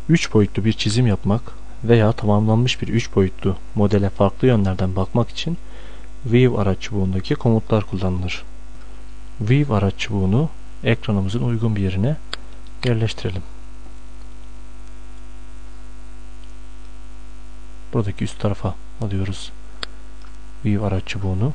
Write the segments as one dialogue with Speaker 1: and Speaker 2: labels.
Speaker 1: 3 boyutlu bir çizim yapmak veya tamamlanmış bir 3 boyutlu modele farklı yönlerden bakmak için View araç çubuğundaki komutlar kullanılır. View araç çubuğunu ekranımızın uygun bir yerine yerleştirelim. Buradaki üst tarafa alıyoruz View araç çubuğunu.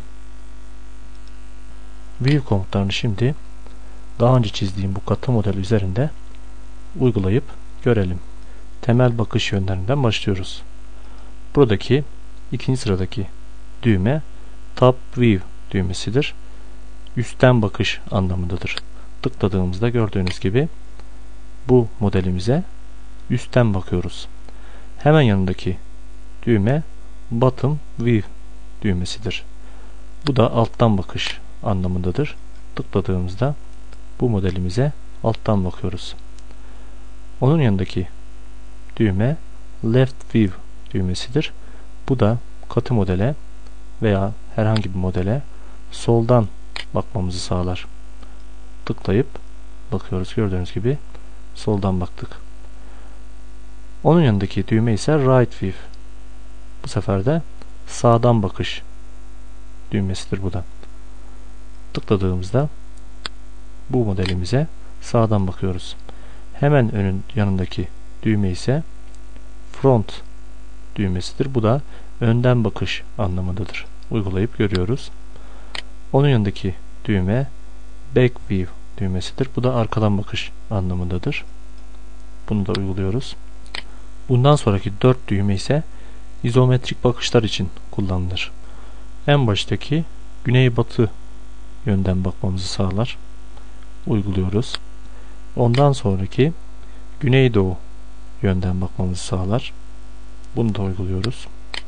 Speaker 1: View komutlarını şimdi daha önce çizdiğim bu katı model üzerinde uygulayıp görelim. Temel bakış yönlerinden başlıyoruz. Buradaki ikinci sıradaki düğme Top View düğmesidir. Üstten bakış anlamındadır. Tıkladığımızda gördüğünüz gibi bu modelimize üstten bakıyoruz. Hemen yanındaki düğme Bottom View düğmesidir. Bu da alttan bakış anlamındadır. Tıkladığımızda bu modelimize alttan bakıyoruz. Onun yanındaki düğme Left View düğmesidir. Bu da katı modele veya herhangi bir modele soldan bakmamızı sağlar. Tıklayıp bakıyoruz. Gördüğünüz gibi soldan baktık. Onun yanındaki düğme ise Right View. Bu sefer de sağdan bakış düğmesidir bu da. Tıkladığımızda bu modelimize sağdan bakıyoruz. Hemen yanındaki düğme ise Front düğmesidir. Bu da önden bakış anlamındadır. Uygulayıp görüyoruz. Onun yanındaki düğme Back View düğmesidir. Bu da arkadan bakış anlamındadır. Bunu da uyguluyoruz. Bundan sonraki 4 düğme ise izometrik bakışlar için kullanılır. En baştaki güneybatı yönden bakmamızı sağlar. Uyguluyoruz. Ondan sonraki güneydoğu yönden bakmamızı sağlar. Bunu da uyguluyoruz.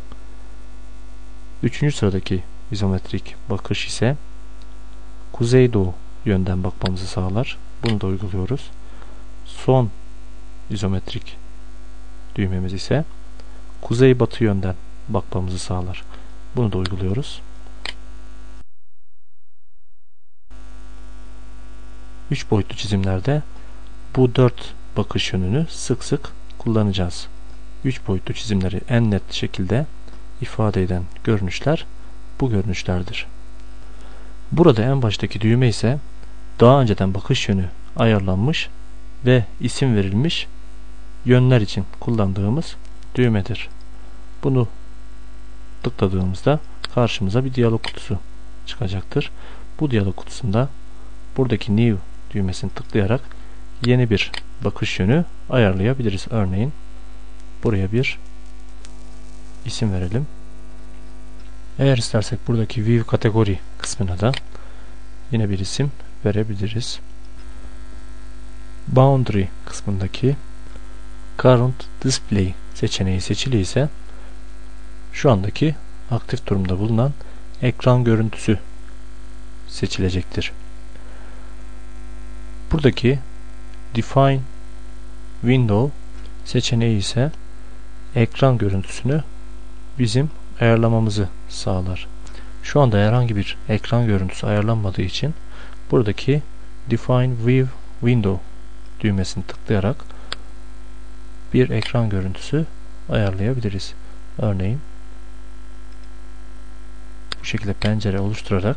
Speaker 1: Üçüncü sıradaki izometrik bakış ise kuzeydoğu yönden bakmamızı sağlar. Bunu da uyguluyoruz. Son izometrik düğmemiz ise kuzeybatı yönden bakmamızı sağlar. Bunu da uyguluyoruz. 3 boyutlu çizimlerde bu 4 bakış yönünü sık sık kullanacağız. 3 boyutlu çizimleri en net şekilde ifade eden görünüşler bu görünüşlerdir. Burada en baştaki düğme ise daha önceden bakış yönü ayarlanmış ve isim verilmiş yönler için kullandığımız düğmedir. Bunu tıkladığımızda karşımıza bir diyalog kutusu çıkacaktır. Bu diyalog kutusunda buradaki New düğmesini tıklayarak yeni bir bakış yönü ayarlayabiliriz. Örneğin buraya bir isim verelim. Eğer istersek buradaki View kategori kısmına da yine bir isim verebiliriz. Boundary kısmındaki Current Display seçeneği seçili ise şu andaki aktif durumda bulunan ekran görüntüsü seçilecektir. Buradaki Define Window seçeneği ise ekran görüntüsünü bizim ayarlamamızı sağlar. Şu anda herhangi bir ekran görüntüsü ayarlanmadığı için buradaki Define View Window düğmesini tıklayarak bir ekran görüntüsü ayarlayabiliriz. Örneğin bu şekilde pencere oluşturarak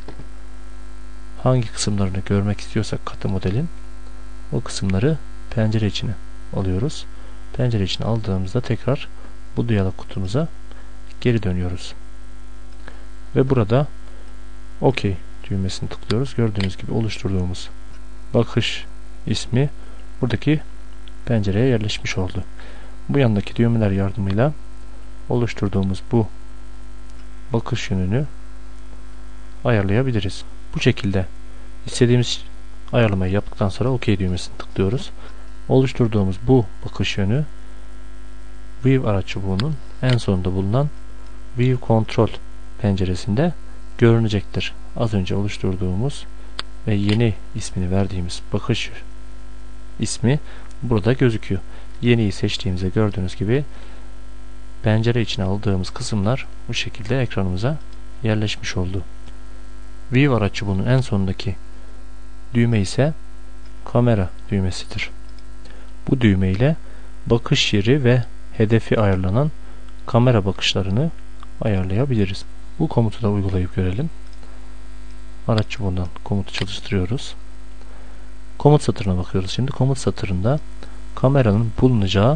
Speaker 1: hangi kısımlarını görmek istiyorsak katı modelin o kısımları pencere içine alıyoruz. Pencere içine aldığımızda tekrar bu diyalog kutumuza geri dönüyoruz. Ve burada OK düğmesini tıklıyoruz. Gördüğünüz gibi oluşturduğumuz bakış ismi buradaki pencereye yerleşmiş oldu. Bu yandaki düğmeler yardımıyla oluşturduğumuz bu bakış yönünü ayarlayabiliriz. Bu şekilde istediğimiz ayarlamayı yaptıktan sonra OK düğmesini tıklıyoruz. Oluşturduğumuz bu bakış yönü View araç çubuğunun en sonunda bulunan View Control penceresinde görünecektir. Az önce oluşturduğumuz ve yeni ismini verdiğimiz bakış ismi burada gözüküyor. Yeniyi seçtiğimizde gördüğünüz gibi pencere içine aldığımız kısımlar bu şekilde ekranımıza yerleşmiş oldu. View araç çubuğunun en sonundaki düğme ise kamera düğmesidir. Bu düğme ile bakış yeri ve hedefi ayarlanan kamera bakışlarını ayarlayabiliriz. Bu komutu da uygulayıp görelim. Araç çubuğundan komutu çalıştırıyoruz. Komut satırına bakıyoruz. Şimdi komut satırında kameranın bulunacağı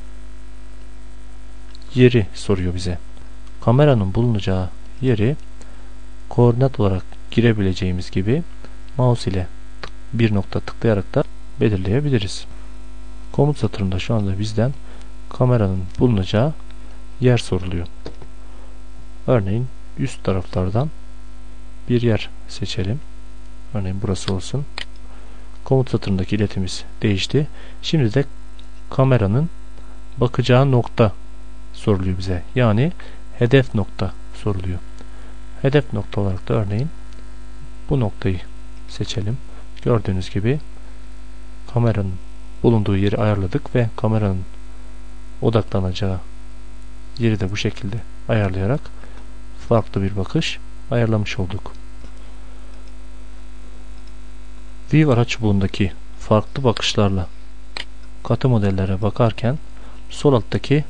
Speaker 1: yeri soruyor bize. Kameranın bulunacağı yeri koordinat olarak girebileceğimiz gibi mouse ile bir nokta tıklayarak da belirleyebiliriz. Komut satırında şu anda bizden kameranın bulunacağı yer soruluyor. Örneğin üst taraflardan bir yer seçelim. Örneğin burası olsun. Komut satırındaki iletimiz değişti. Şimdi de kameranın bakacağı nokta soruluyor bize. Yani hedef nokta soruluyor. Hedef nokta olarak da örneğin bu noktayı seçelim. Gördüğünüz gibi kameranın bulunduğu yeri ayarladık ve kameranın odaklanacağı yeri de bu şekilde ayarlayarak farklı bir bakış ayarlamış olduk. View araç çubuğundaki farklı bakışlarla katı modellere bakarken sol alttaki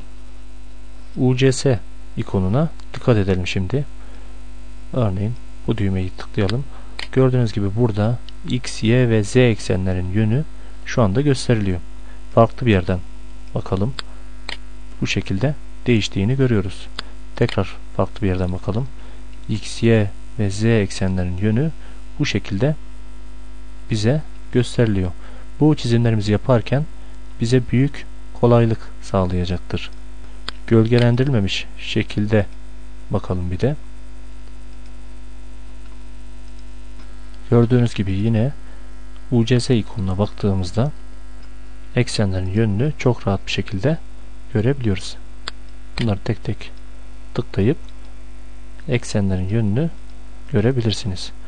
Speaker 1: UCS ikonuna dikkat edelim şimdi. Örneğin bu düğmeyi tıklayalım. Gördüğünüz gibi burada X, Y ve Z eksenlerin yönü şu anda gösteriliyor. Farklı bir yerden bakalım. Bu şekilde değiştiğini görüyoruz. Tekrar farklı bir yerden bakalım. X, Y ve Z eksenlerin yönü bu şekilde bize gösteriliyor. Bu çizimlerimizi yaparken bize büyük kolaylık sağlayacaktır. Gölgelendirilmemiş şekilde bakalım bir de. Gördüğünüz gibi yine UCS ikonuna baktığımızda eksenlerin yönünü çok rahat bir şekilde görebiliyoruz. Bunları tek tek tıklayıp eksenlerin yönünü görebilirsiniz.